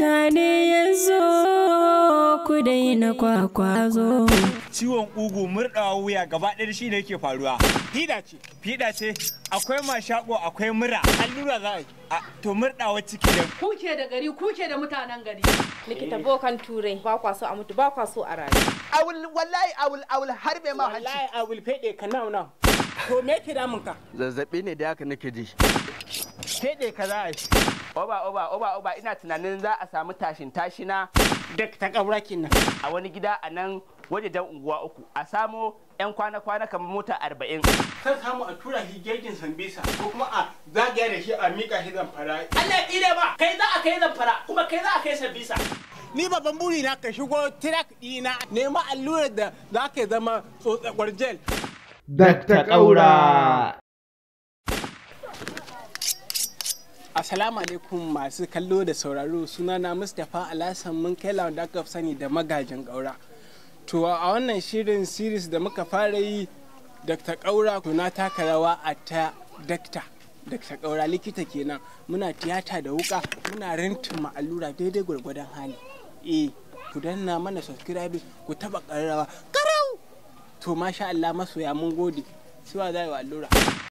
mutane yanzu ku daina kwakwazo. Ciwon ƙugu, murɗawa wuya gaba ɗaya shi ne yake faruwa. Fiɗa ce, akwai mashaƙo, akwai mura, allura za a yi. To murɗawa ciki da. Kuke da gari, kuke da mutanen gari. Likita bokan turai, ba kwa so a mutu, ba kwa so a rayu. I will harbe ma hanci. Wallahi I will fede ka now. To me ke damun ka? Zazzabi ne da haka nake ji. Fede ka za a yi. Oba ina tunanin za a samu tashina Dr.Kaura kenan. a wani gida a nan wajejen unguwa 3 a samo 'yan kwana kamar mota 40. Kan samu a tura shi gejin Sambisa ko kuma a zagaya da shi a mika shi Zamfara. Allah ya kire ba, kai za a kai Zamfara kuma kai za a kai Sambisa. Ni babban buri na ka shigo track ɗina nema allurar da za ka zama tsotsakwar gel. Dr.Kaura. Assalamu alaikum masu kallo da sauraro, sunana Mustapha Alhassan mun kai lawan da aka sani da Magajin Kaura. To a wannan shirin series da muka fara yi, Dr.Kaura na taka rawa a ta Dr.Kaura likita kenan. Muna tiyata da wuka, muna rintin allura daidai gwargwadon hali. Ku danna mana subscribe, ku taba karrawa. Karau! To masha Allah masoya mun gode. Suwa zai wa allura.